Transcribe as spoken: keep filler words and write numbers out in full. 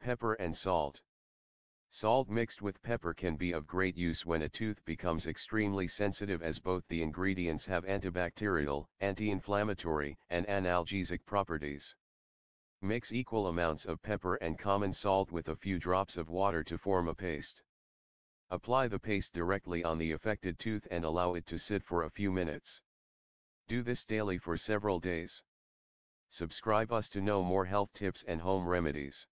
Pepper and salt. Salt mixed with pepper can be of great use when a tooth becomes extremely sensitive, as both the ingredients have antibacterial, anti-inflammatory, and analgesic properties. Mix equal amounts of pepper and common salt with a few drops of water to form a paste. Apply the paste directly on the affected tooth and allow it to sit for a few minutes. Do this daily for several days. Subscribe us to know more health tips and home remedies.